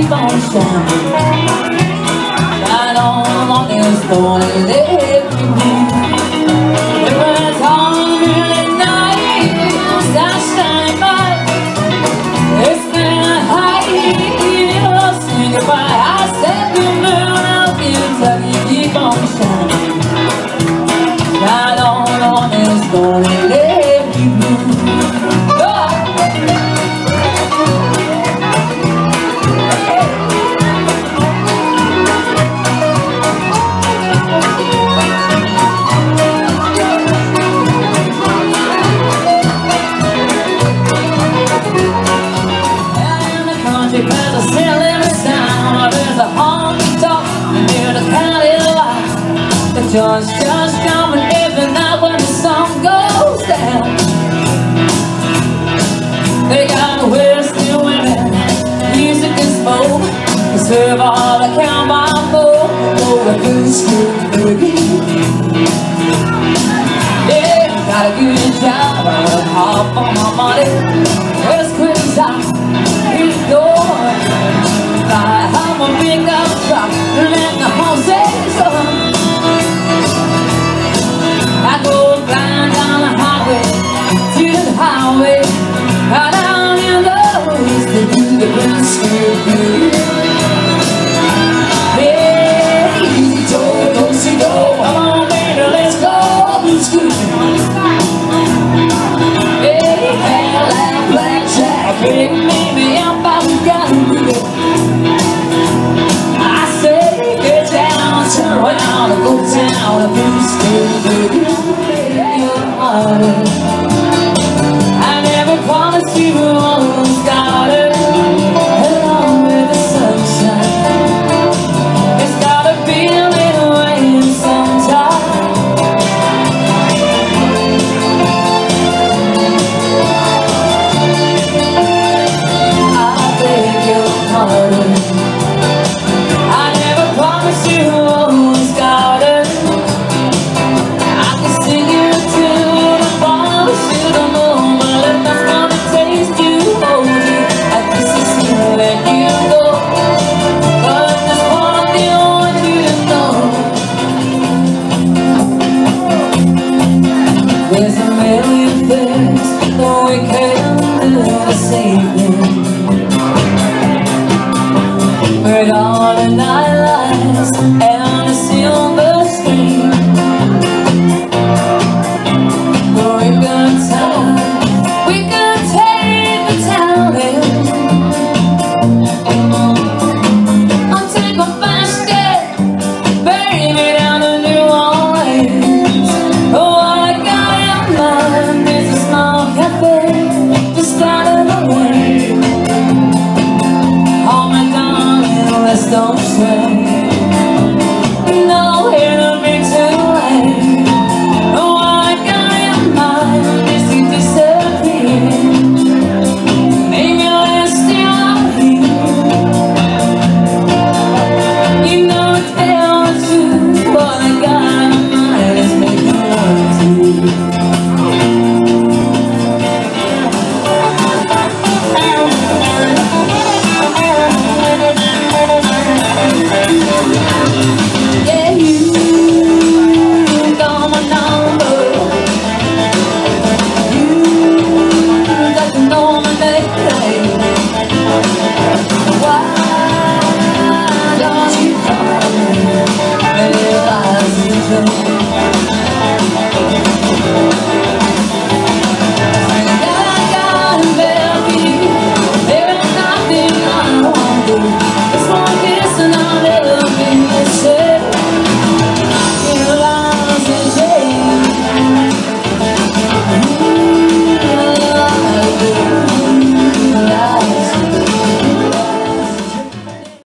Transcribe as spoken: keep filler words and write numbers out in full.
keep on shining. Right on along this morning, let me move. When it's all really night, stars shine bright. It's been a high year, sing goodbye. I said the moon out in Kentucky, keep on shining. Right on along this morning, let me move. There's a silly sound, there's a honky tonk near the county line. The joint's just jumping every night when the sun goes down. They got whiskey women, music and smoke. They serve all the cowboy folk for a good street boogie. Yeah, got a good job, I work hard for my money. Just quit time.